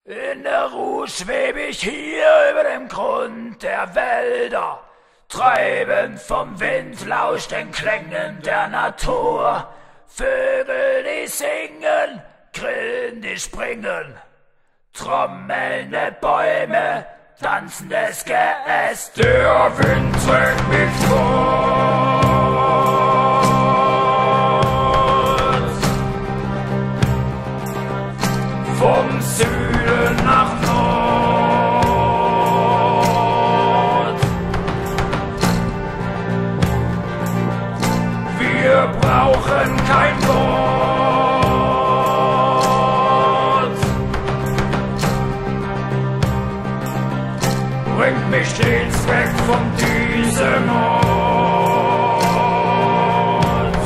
In der Ruhe schweb ich hier über dem Grund der Wälder, treibend vom Wind lauscht den Klängen der Natur. Vögel, die singen, Grillen, die springen, trommelnde Bäume, tanzendes Geäst. Der Wind trägt mich fort, vom Süden nach Nord. Wir brauchen kein Wort, bringt mich stets weg von diesem Ort.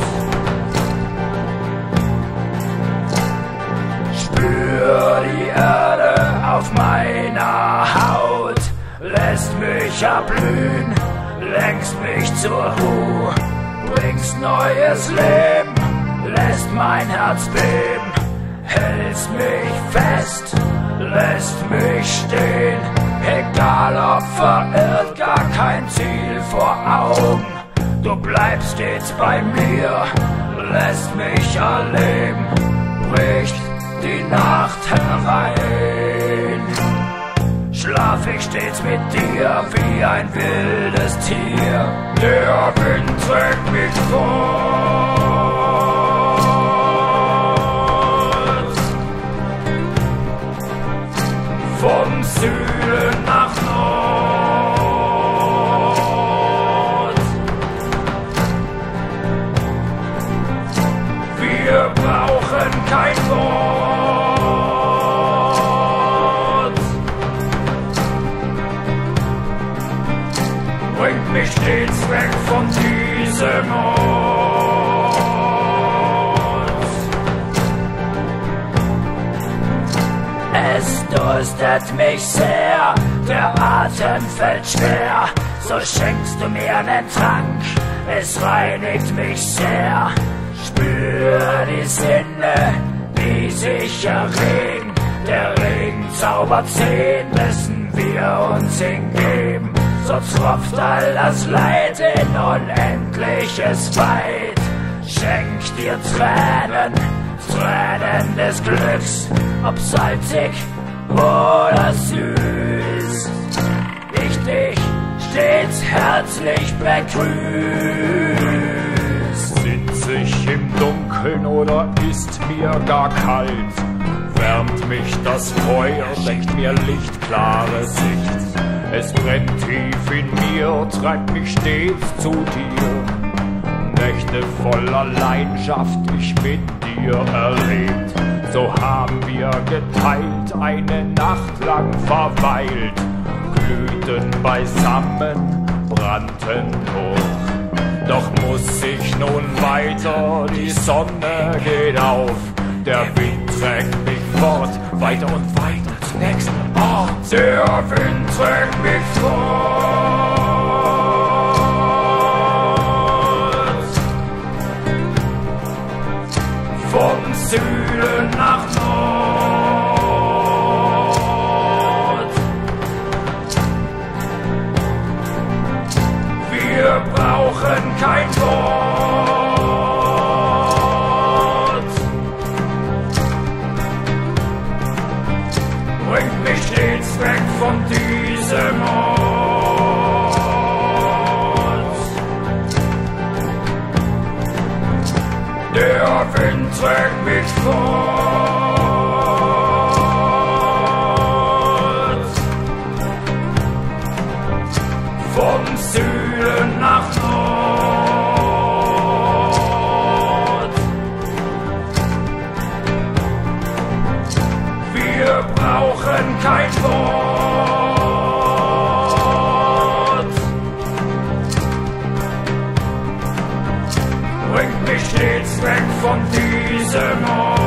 Spür die Erde auf meiner Haut, lässt mich erblühen, lenkst mich zur Ruhe, bringst neues Leben, lässt mein Herz beben, hältst mich fest, lässt mich stehen, egal ob verirrt, gar kein Ziel vor Augen. Du bleibst stets bei mir, lässt mich erleben, bricht die Nacht herein. Schlaf ich stets mit dir wie ein wildes Tier. Der Wind trägt mich fort, vom Süden nach Nord. Wir brauchen kein Wort, bringt mich stets weg von diesem Ort. Es durstet mich sehr, der Atem fällt schwer, so schenkst du mir einen Trank, es reinigt mich sehr. Spür die Sinne, die sich erregen, der Regen zaubert 10, müssen wir uns hingeben. So tropft all das Leid in unendliches Weit. Schenk dir Tränen, Tränen des Glücks, ob salzig oder süß. Ich dich stets herzlich begrüß. Sitz ich im Dunkeln oder ist mir gar kalt? Wärmt mich das Feuer, schenkt mir lichtklare Sicht. Es brennt tief in mir, treibt mich stets zu dir. Nächte voller Leidenschaft ich mit dir erlebt. So haben wir geteilt, eine Nacht lang verweilt. Glühten beisammen, brannten hoch. Doch muss ich nun weiter, die Sonne geht auf. Der Wind trägt mich fort, weiter und weiter zum nächsten Ort. Der Wind trägt mich fort, vom Süden nach Nord. Wir brauchen kein Wort, bringt mich stets weg von diesem Ort. Der Wind trägt mich fort, vom Süden nach Nord. Wir brauchen kein Wort, bringt mich stets weg von diesem Ort.